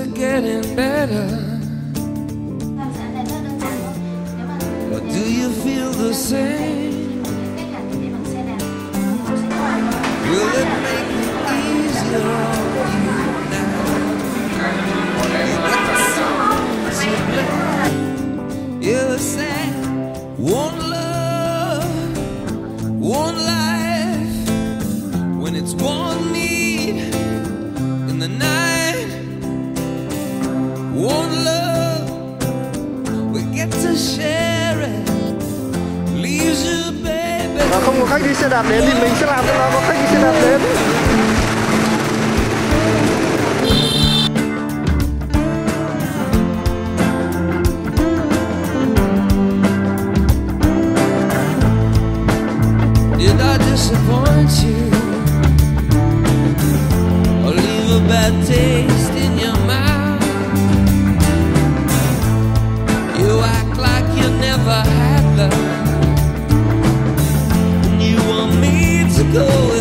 it getting better? Or do you feel the same? Will it make it easier on you now? You got someone to blame. You're sad. One love, one life. When it's one need in the night, one love, we get to share it. Leaves you, baby. Và không có khách đi xe đạp đến thì mình sẽ làm cho nó có khách đi xe đạp đến. Did I disappoint you or leave a bad taste in your mouth? You act like you never had love, and you want me to go